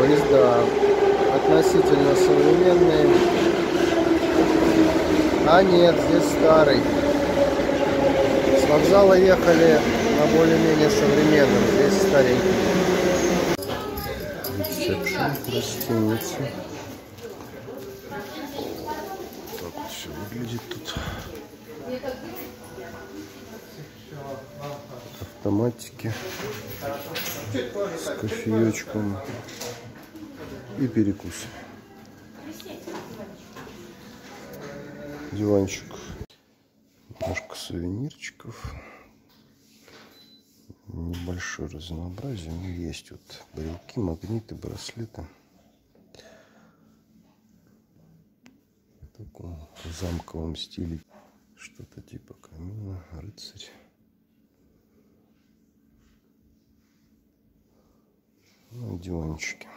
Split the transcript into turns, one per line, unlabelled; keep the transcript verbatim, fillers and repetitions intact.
Поезда относительно современные. А нет, здесь старый. С вокзала ехали на более-менее современном, здесь старенький. Ресепшн гостиницы. Так вот все выглядит тут. Автоматики с кофеечком и перекус. Диванчик. Немножко сувенирчиков. Небольшое разнообразие, но есть вот брелки, магниты, браслеты. В таком замковом стиле. Что-то типа камина, рыцарь. Ну, диванчики.